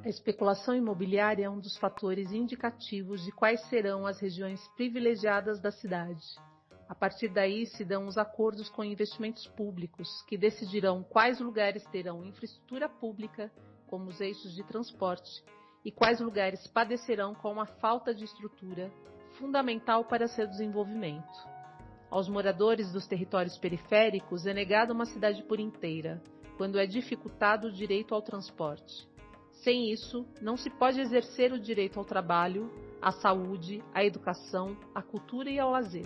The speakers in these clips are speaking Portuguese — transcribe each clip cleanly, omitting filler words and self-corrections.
A especulação imobiliária é um dos fatores indicativos de quais serão as regiões privilegiadas da cidade. A partir daí se dão os acordos com investimentos públicos, que decidirão quais lugares terão infraestrutura pública, como os eixos de transporte, e quais lugares padecerão com a falta de estrutura, fundamental para seu desenvolvimento. Aos moradores dos territórios periféricos é negada uma cidade por inteira, quando é dificultado o direito ao transporte. Sem isso, não se pode exercer o direito ao trabalho, à saúde, à educação, à cultura e ao lazer.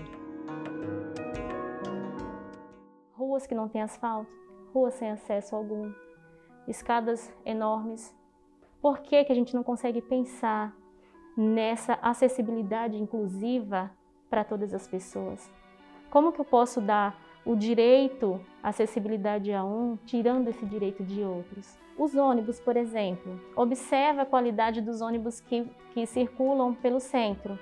Ruas que não têm asfalto, ruas sem acesso algum, escadas enormes. Por que a gente não consegue pensar nessa acessibilidade inclusiva para todas as pessoas? Como que eu posso dar o direito à acessibilidade a um, tirando esse direito de outros? Os ônibus, por exemplo, observa a qualidade dos ônibus que circulam pelo centro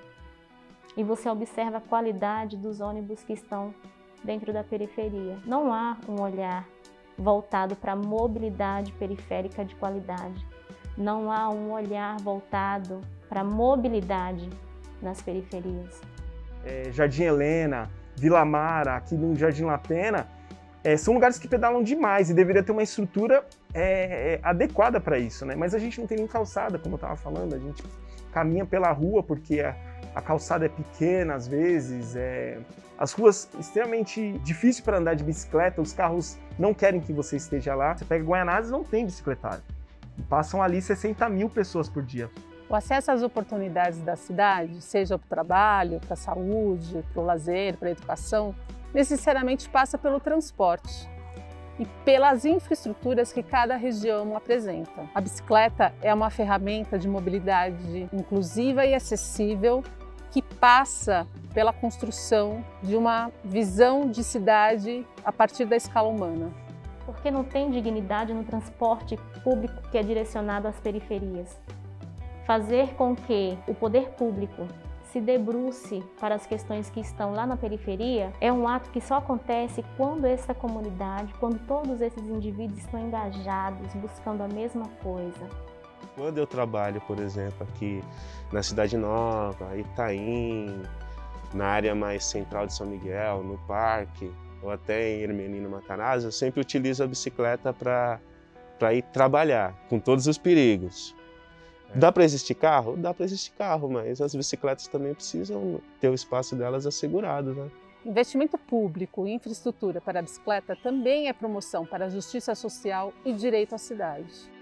e você observa a qualidade dos ônibus que estão dentro da periferia. Não há um olhar voltado para a mobilidade periférica de qualidade. Não há um olhar voltado para a mobilidade nas periferias. Jardim Helena, Vila Mara, aqui no Jardim La Pena, são lugares que pedalam demais e deveria ter uma estrutura adequada para isso, né? Mas a gente não tem nem calçada, como eu estava falando, a gente caminha pela rua porque a calçada é pequena às vezes, as ruas extremamente difíceis para andar de bicicleta, os carros não querem que você esteja lá. Você pega Guaianazes, não tem bicicletário. Passam ali 60 mil pessoas por dia. O acesso às oportunidades da cidade, seja para o trabalho, para a saúde, para o lazer, para a educação, necessariamente passa pelo transporte e pelas infraestruturas que cada região apresenta. A bicicleta é uma ferramenta de mobilidade inclusiva e acessível que passa pela construção de uma visão de cidade a partir da escala humana. Porque não tem dignidade no transporte público que é direcionado às periferias. Fazer com que o poder público se debruce para as questões que estão lá na periferia é um ato que só acontece quando essa comunidade, quando todos esses indivíduos estão engajados, buscando a mesma coisa. Quando eu trabalho, por exemplo, aqui na Cidade Nova, Itaim, na área mais central de São Miguel, no parque, ou até em Ermelino, Matarazzo, eu sempre utilizo a bicicleta para ir trabalhar, com todos os perigos. Dá para existir carro? Dá para existir carro, mas as bicicletas também precisam ter o espaço delas assegurado, né? Investimento público em infraestrutura para a bicicleta também é promoção para a justiça social e direito à cidade.